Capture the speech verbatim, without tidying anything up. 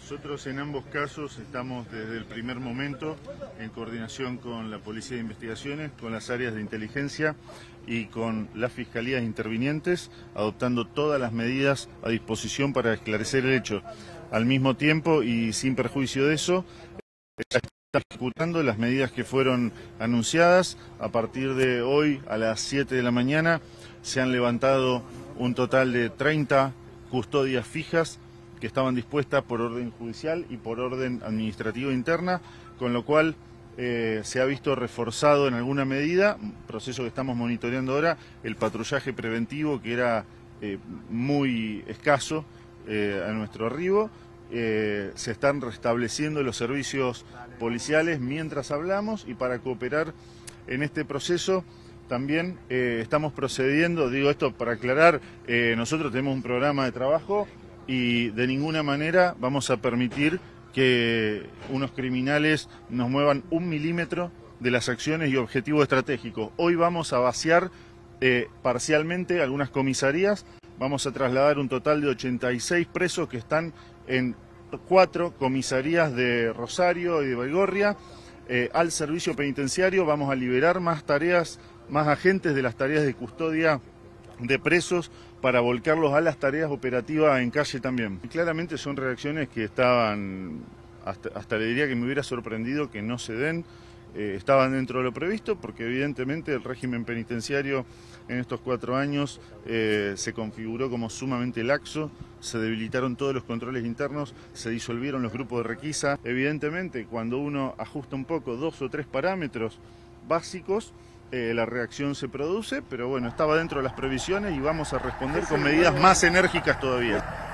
Nosotros en ambos casos estamos desde el primer momento en coordinación con la Policía de Investigaciones, con las áreas de inteligencia y con las fiscalías intervinientes, adoptando todas las medidas a disposición para esclarecer el hecho. Al mismo tiempo y sin perjuicio de eso, está ejecutando las medidas que fueron anunciadas. A partir de hoy a las siete de la mañana se han levantado un total de treinta custodias fijas que estaban dispuestas por orden judicial y por orden administrativo interna, con lo cual eh, se ha visto reforzado en alguna medida, un proceso que estamos monitoreando ahora, el patrullaje preventivo que era eh, muy escaso eh, a nuestro arribo. Eh, se están restableciendo los servicios policiales mientras hablamos, y para cooperar en este proceso también eh, estamos procediendo, digo esto para aclarar, eh, nosotros tenemos un programa de trabajo y de ninguna manera vamos a permitir que unos criminales nos muevan un milímetro de las acciones y objetivos estratégicos. Hoy vamos a vaciar eh, parcialmente algunas comisarías, vamos a trasladar un total de ochenta y seis presos que están en cuatro comisarías de Rosario y de Baigorria eh, al servicio penitenciario. Vamos a liberar más tareas, más agentes de las tareas de custodia de presos para volcarlos a las tareas operativas en calle también. Y claramente son reacciones que estaban, hasta, hasta le diría que me hubiera sorprendido que no se den, eh, estaban dentro de lo previsto, porque evidentemente el régimen penitenciario en estos cuatro años eh, se configuró como sumamente laxo, se debilitaron todos los controles internos, se disolvieron los grupos de requisa. Evidentemente, cuando uno ajusta un poco dos o tres parámetros básicos, Eh, la reacción se produce, pero bueno, estaba dentro de las previsiones y vamos a responder con medidas más enérgicas todavía.